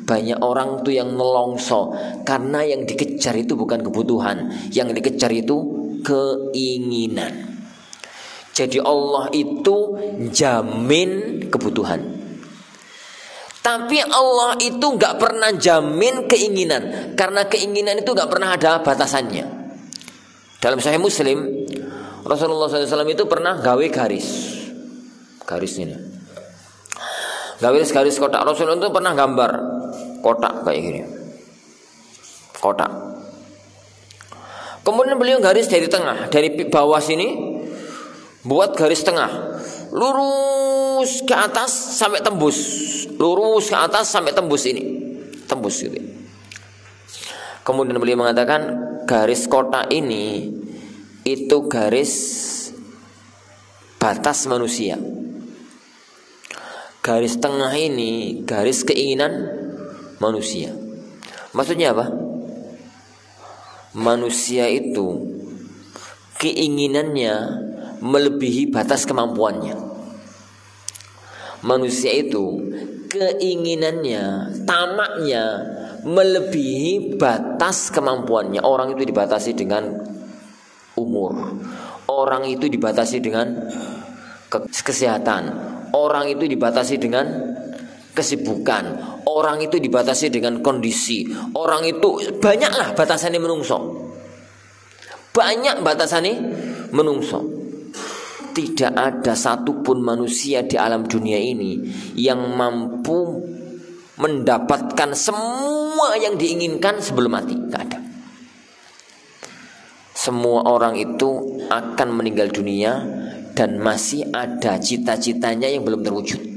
Banyak orang tuh yang nelongso karena yang dikejar itu bukan kebutuhan, yang dikejar itu keinginan. Jadi Allah itu jamin kebutuhan, tapi Allah itu gak pernah jamin keinginan, karena keinginan itu gak pernah ada batasannya. Dalam Sahih Muslim, Rasulullah SAW itu pernah gawe garis ini, garis kotak. Rasulullah itu pernah gambar kotak kayak gini, kotak. Kemudian beliau garis dari tengah, dari bawah sini buat garis tengah, lurus ke atas sampai tembus, lurus ke atas sampai tembus ini, tembus gitu. Kemudian beliau mengatakan garis kotak ini itu garis batas manusia. Garis tengah ini garis keinginan manusia. Maksudnya apa? Manusia itu keinginannya melebihi batas kemampuannya. Manusia itu keinginannya, tamaknya melebihi batas kemampuannya. Orang itu dibatasi dengan umur, orang itu dibatasi dengan kesehatan, orang itu dibatasi dengan kesibukan, orang itu dibatasi dengan kondisi, orang itu banyaklah batasannya menungso, banyak batasannya menungso. Tidak ada satupun manusia di alam dunia ini yang mampu mendapatkan semua yang diinginkan sebelum mati. Tidak ada. Semua orang itu akan meninggal dunia dan masih ada cita-citanya yang belum terwujud.